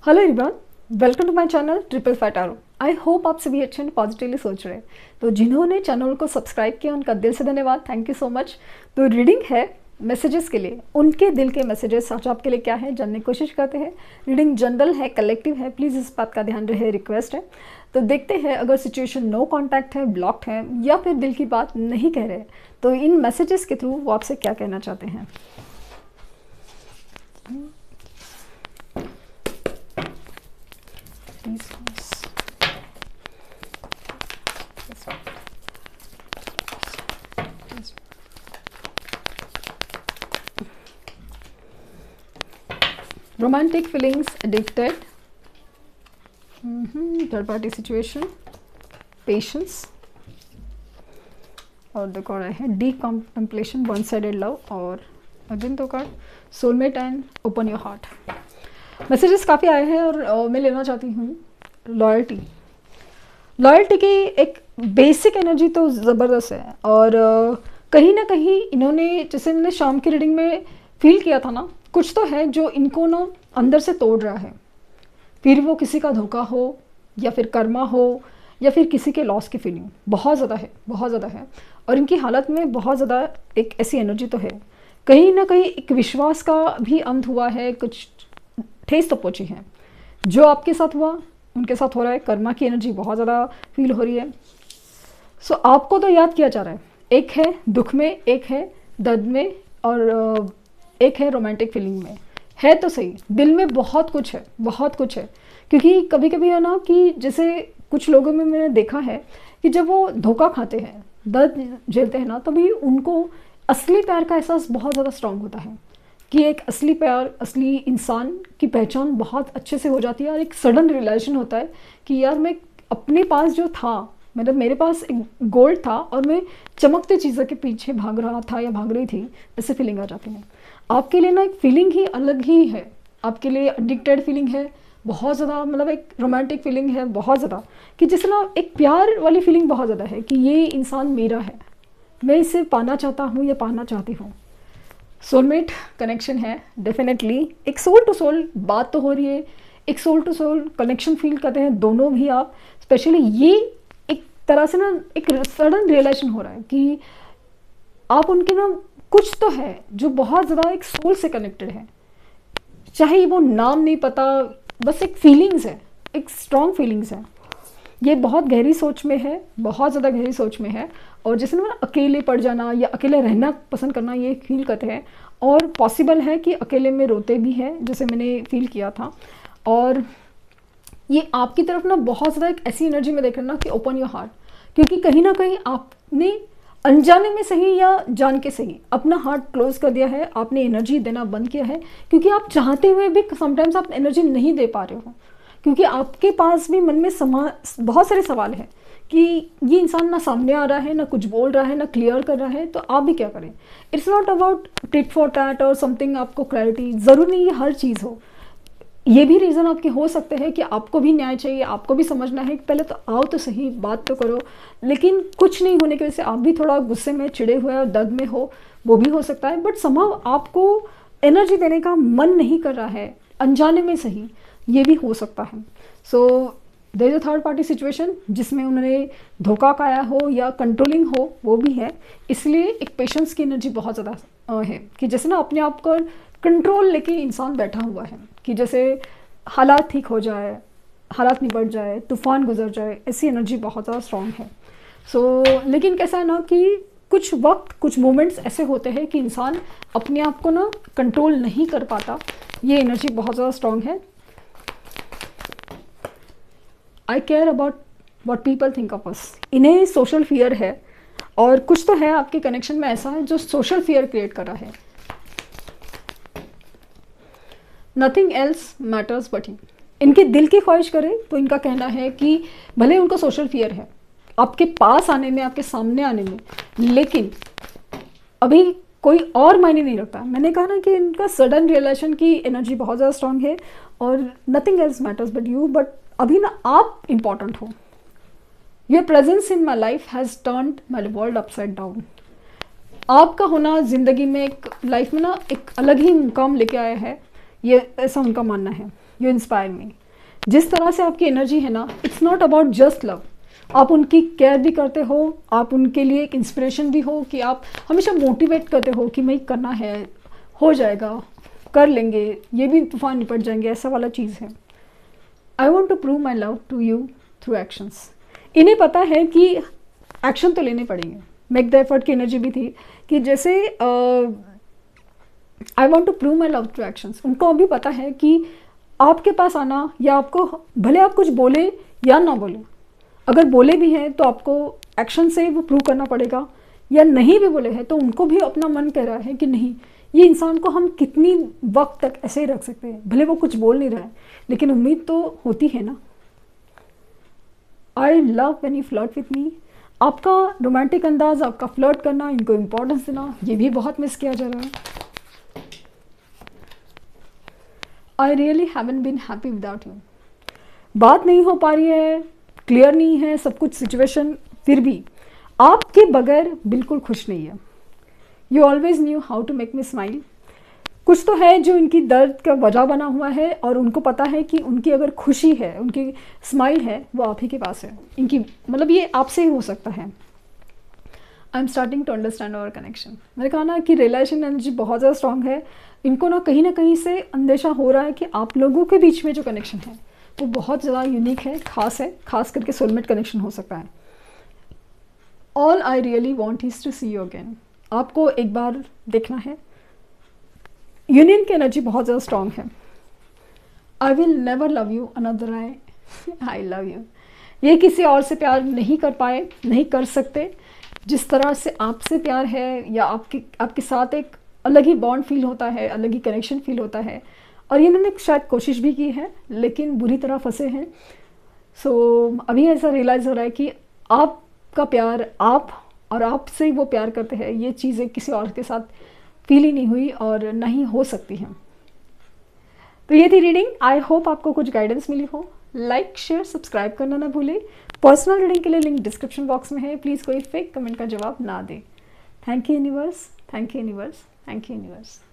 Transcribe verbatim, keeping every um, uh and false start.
Hello everyone, welcome to my channel triple five tarot. I hope आप सभी अच्छे and positively सोच रहे हैं। तो जिन्होंने चैनल को सब्सक्राइब किया उनका दिल से धन्यवाद, थैंक यू सो मच। तो रीडिंग है मैसेजेस के लिए, उनके दिल के मैसेजेस आज आपके लिए क्या है जानने की कोशिश करते हैं। रीडिंग जनरल है, कलेक्टिव है, प्लीज़ इस बात का ध्यान रहे, रिक्वेस्ट है। तो देखते हैं अगर सिचुएशन नो कॉन्टैक्ट है, ब्लॉक्ड है या फिर दिल की बात नहीं कह रहे तो इन मैसेजेस के थ्रू वो आपसे क्या कहना चाहते हैं। Romantic feelings, addicted, mm-hmm. third party situation, patience, और देखो रहा है deep contemplation, one sided love, और अगेन तो card soulmate and open your heart। Messages काफ़ी आए हैं और uh, मैं लेना चाहती हूँ लॉयल्टी। लॉयल्टी की एक बेसिक एनर्जी तो ज़बरदस्त है और uh, कहीं ना कहीं इन्होंने, जैसे मैंने शाम की रीडिंग में फील किया था ना, कुछ तो है जो इनको ना अंदर से तोड़ रहा है। फिर वो किसी का धोखा हो या फिर कर्मा हो या फिर किसी के लॉस की फीलिंग बहुत ज़्यादा है, बहुत ज़्यादा है। और इनकी हालत में बहुत ज़्यादा एक ऐसी एनर्जी तो है, कहीं ना कहीं एक विश्वास का भी अंत हुआ है, कुछ ठेस तो पहुँची है। जो आपके साथ हुआ उनके साथ हो रहा है, कर्मा की एनर्जी बहुत ज़्यादा फील हो रही है। सो आपको तो याद किया जा रहा है, एक है दुख में, एक है दर्द में और एक है रोमांटिक फीलिंग में। है तो सही, दिल में बहुत कुछ है, बहुत कुछ है। क्योंकि कभी कभी है ना कि जैसे कुछ लोगों में मैंने देखा है कि जब वो धोखा खाते हैं, दर्द झेलते हैं ना, तभी उनको असली प्यार का एहसास बहुत ज़्यादा स्ट्रांग होता है कि एक असली प्यार, असली इंसान की पहचान बहुत अच्छे से हो जाती है। और एक सडन रियलाइजेशन होता है कि यार मैं अपने पास जो था, मतलब मेरे पास एक गोल्ड था और मैं चमकते चीज़ों के पीछे भाग रहा था या भाग रही थी, ऐसे फीलिंग आ जाती है। आपके लिए ना एक फीलिंग ही अलग ही है, आपके लिए एडिक्टेड फीलिंग है बहुत ज़्यादा, मतलब एक रोमांटिक फीलिंग है बहुत ज़्यादा, कि जिससे ना एक प्यार वाली फीलिंग बहुत ज़्यादा है कि ये इंसान मेरा है, मैं इसे पाना चाहता हूँ या पाना चाहती हूँ। सोलमेट कनेक्शन है डेफिनेटली, एक सोल टू सोल बात तो हो रही है, एक soul to soul connection feel करते हैं दोनों भी आप। स्पेशली ये एक तरह से ना एक सडन रियलाइजेशन हो रहा है कि आप उनके ना कुछ तो है जो बहुत ज़्यादा एक सोल से कनेक्टेड है, चाहे वो नाम नहीं पता, बस एक फीलिंग्स है, एक स्ट्रॉन्ग फीलिंग्स है। ये बहुत गहरी सोच में है, बहुत ज़्यादा गहरी सोच में है। और जैसे ना अकेले पड़ जाना या अकेले रहना पसंद करना, ये फील करते हैं। और पॉसिबल है कि अकेले में रोते भी हैं, जैसे मैंने फील किया था। और ये आपकी तरफ ना बहुत ज़्यादा एक ऐसी एनर्जी में देख रहे ना कि ओपन योर हार्ट, क्योंकि कहीं ना कहीं आपने अनजाने में सही या जान के सही अपना हार्ट क्लोज कर दिया है, आपने एनर्जी देना बंद किया है। क्योंकि आप चाहते हुए भी समटाइम्स आप एनर्जी नहीं दे पा रहे हो, क्योंकि आपके पास भी मन में समा बहुत सारे सवाल हैं कि ये इंसान ना सामने आ रहा है, ना कुछ बोल रहा है, ना क्लियर कर रहा है, तो आप भी क्या करें। It's not about tit for tat और समथिंग, आपको क्लैरिटी ज़रूर नहीं ये हर चीज़ हो। ये भी रीज़न आपके हो सकते हैं कि आपको भी न्याय चाहिए, आपको भी समझना है कि पहले तो आओ तो सही, बात तो करो। लेकिन कुछ नहीं होने की वजह से आप भी थोड़ा गुस्से में, चिड़े हुए और दर्द में हो, वो भी हो सकता है। बट समहाउ आपको एनर्जी देने का मन नहीं कर रहा है, अनजाने में सही, ये भी हो सकता है। So there is a third party situation जिसमें उन्होंने धोखा खाया हो या कंट्रोलिंग हो, वो भी है। इसलिए एक पेशेंस की एनर्जी बहुत ज़्यादा है कि जैसे ना अपने आप को कंट्रोल लेके इंसान बैठा हुआ है कि जैसे हालात ठीक हो जाए, हालात निपट जाए, तूफान गुजर जाए, ऐसी एनर्जी बहुत ज़्यादा स्ट्रॉन्ग है। सो so, लेकिन कैसा है ना कि कुछ वक्त, कुछ मोमेंट्स ऐसे होते हैं कि इंसान अपने आप को ना कंट्रोल नहीं कर पाता। ये एनर्जी बहुत ज़्यादा स्ट्रॉन्ग है। I care about what people think of us, इन्हें सोशल फियर है और कुछ तो है आपके कनेक्शन में ऐसा है जो सोशल फियर क्रिएट कर रहा है। Nothing else matters but you. इनके दिल की ख्वाहिश करे तो इनका कहना है कि भले उनको सोशल फियर है आपके पास आने में, आपके सामने आने में, लेकिन अभी कोई और मायने नहीं रखता। मैंने कहा ना कि इनका सडन रियलाइजेशन की एनर्जी बहुत ज़्यादा स्ट्रांग है और nothing else matters but you. But अभी ना आप इम्पॉर्टेंट हो। Your presence in my life has turned my world upside down. आपका होना ज़िंदगी में, एक लाइफ में ना एक अलग ही मुकाम लेके आया है ये ऐसा उनका मानना है। You inspire me. जिस तरह से आपकी एनर्जी है ना, it's not about just love, आप उनकी केयर भी करते हो, आप उनके लिए एक इंस्पिरेशन भी हो कि आप हमेशा मोटिवेट करते हो कि मैं करना है, हो जाएगा, कर लेंगे, ये भी तूफान निपट जाएंगे, ऐसा वाला चीज़ है। I want to prove my love to you through actions. इन्हें पता है कि एक्शन तो लेने पड़ेंगे। मेक द एफर्ट की एनर्जी भी थी कि जैसे I want to prove my love to actions. उनको अभी पता है कि आपके पास आना, या आपको भले आप कुछ बोले या ना बोले, अगर बोले भी हैं तो आपको एक्शन से वो प्रूव करना पड़ेगा, या नहीं भी बोले हैं तो उनको भी अपना मन कह रहा है कि नहीं, ये इंसान को हम कितनी वक्त तक ऐसे ही रख सकते हैं, भले वो कुछ बोल नहीं रहा है लेकिन उम्मीद तो होती है ना। I love when you flirt with me. आपका रोमांटिक अंदाज, आपका फ्लर्ट करना, इनको इम्पोर्टेंस देना, ये भी बहुत मिस किया जा रहा है। I really haven't been happy without you. बात नहीं हो पा रही है, क्लियर नहीं है सब कुछ सिचुएशन, फिर भी आपके बगैर बिल्कुल खुश नहीं है। You always knew how to make me smile. कुछ तो है जो इनकी दर्द का वजह बना हुआ है, और उनको पता है कि उनकी अगर खुशी है, उनकी स्माइल है, वो आप ही के पास है। इनकी मतलब ये आपसे ही हो सकता है। I am starting to understand our connection. मैंने कहा ना कि रिलेशन एनर्जी बहुत ज़्यादा स्ट्रांग है। इनको ना कहीं ना कहीं से अंदेशा हो रहा है कि आप लोगों के बीच में जो कनेक्शन है वो बहुत ज़्यादा यूनिक है, खास है, खास करके सोलमेट कनेक्शन हो सकता है। All I really want is to see you again. आपको एक बार देखना है। यूनियन की एनर्जी बहुत ज़्यादा स्ट्रांग है। I will never love you another I I love you. ये किसी और से प्यार नहीं कर पाए, नहीं कर सकते जिस तरह से आपसे प्यार है, या आपके आपके साथ एक अलग ही बॉन्ड फील होता है, अलग ही कनेक्शन फील होता है। और इन्होंने शायद कोशिश भी की है लेकिन बुरी तरह फंसे हैं। सो so, अभी ऐसा रियलाइज़ हो रहा है कि आपका प्यार, आप और आपसे वो प्यार करते हैं, ये चीज़ें किसी और के साथ फील ही नहीं हुई और नहीं हो सकती हैं। तो ये थी रीडिंग। आई होप आपको कुछ गाइडेंस मिली हो। लाइक, शेयर, सब्सक्राइब करना ना भूलें। पर्सनल रीडिंग के लिए लिंक डिस्क्रिप्शन बॉक्स में है। प्लीज़ कोई फेक कमेंट का जवाब ना दें। Thank you universe, thank you universe, thank you universe.